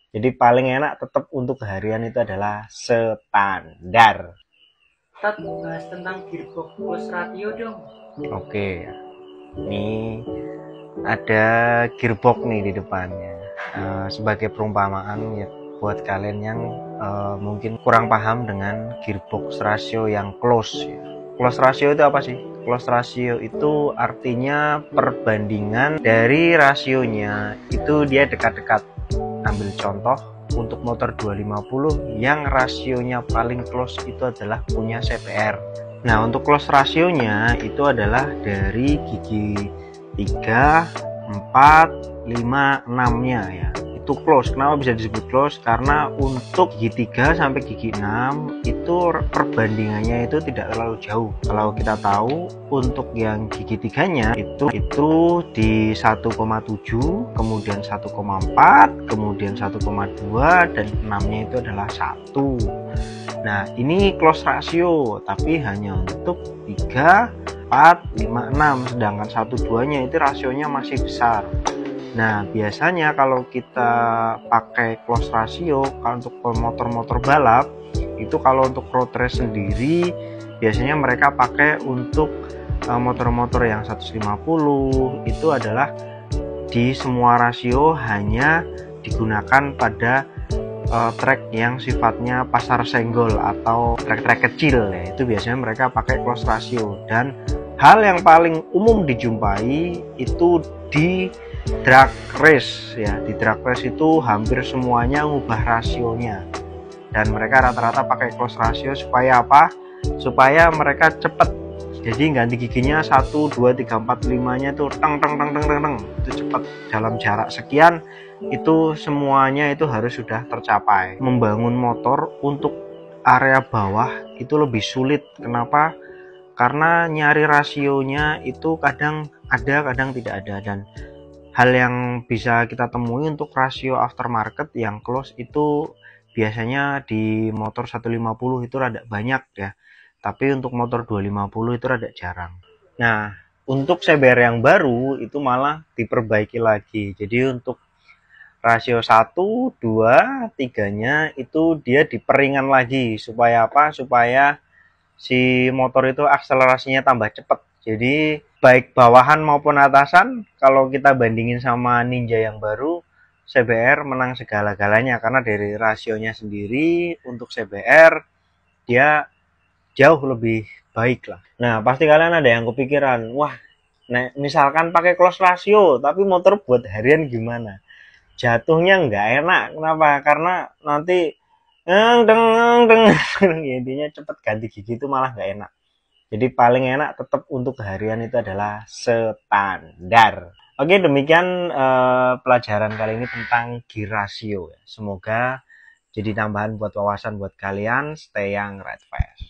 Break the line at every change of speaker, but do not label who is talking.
Jadi paling enak tetap untuk harian itu adalah standar.
Tat, bahas tentang gearbox plus ratio dong.
Oke, ini ada gearbox nih di depannya. Sebagai perumpamaan ya buat kalian yang mungkin kurang paham dengan gearbox rasio yang close ya. Close ratio itu apa sih? Close ratio itu artinya perbandingan dari rasionya itu dia dekat-dekat. Ambil contoh untuk motor 250 yang rasionya paling close itu adalah punya CBR. Nah, untuk close rasionya itu adalah dari gigi 3, 4, 5, 6-nya ya. Itu close. Kenapa bisa disebut close? Karena untuk gigi 3 sampai gigi 6 itu perbandingannya itu tidak terlalu jauh. Kalau kita tahu untuk yang gigi 3-nya itu di 1,7, kemudian 1,4, kemudian 1,2 dan 6-nya itu adalah 1. Nah, ini close ratio tapi hanya untuk 3, 4, 5, 6, sedangkan 1, 2-nya itu rasionya masih besar. Nah, biasanya kalau kita pakai close ratio untuk motor-motor balap, itu kalau untuk road race sendiri biasanya mereka pakai untuk motor-motor yang 150 itu adalah di semua rasio hanya digunakan pada trek yang sifatnya pasar senggol atau trek-trek kecil ya, itu biasanya mereka pakai close ratio. Dan hal yang paling umum dijumpai itu di drag race ya. Di drag race itu hampir semuanya ngubah rasionya dan mereka rata-rata pakai close ratio supaya apa? Supaya mereka cepet. Jadi ganti giginya 1, 2, 3, 4, 5-nya itu teng teng teng teng teng, itu cepat dalam jarak sekian. Itu semuanya itu harus sudah tercapai. Membangun motor untuk area bawah itu lebih sulit. Kenapa? Karena nyari rasionya itu kadang ada kadang tidak ada. Dan hal yang bisa kita temui untuk rasio aftermarket yang close itu biasanya di motor 150 itu rada banyak ya, tapi untuk motor 250 itu rada jarang. Nah, untuk CBR yang baru itu malah diperbaiki lagi. Jadi untuk rasio 1, 2, 3-nya itu dia diperingan lagi supaya apa? Supaya si motor itu akselerasinya tambah cepat. Jadi baik bawahan maupun atasan kalau kita bandingin sama Ninja yang baru, CBR menang segala-galanya karena dari rasionya sendiri untuk CBR dia jauh lebih baik lah. Nah, pasti kalian ada yang kepikiran, wah, misalkan pakai close ratio tapi motor buat harian gimana? Jatuhnya nggak enak. Kenapa? Karena nanti deng deng intinya cepet ganti gigi itu malah nggak enak. Jadi paling enak tetap untuk harian itu adalah standar. Oke, demikian pelajaran kali ini tentang gear ratio. Semoga jadi tambahan buat wawasan buat kalian. Stay young, ride fast.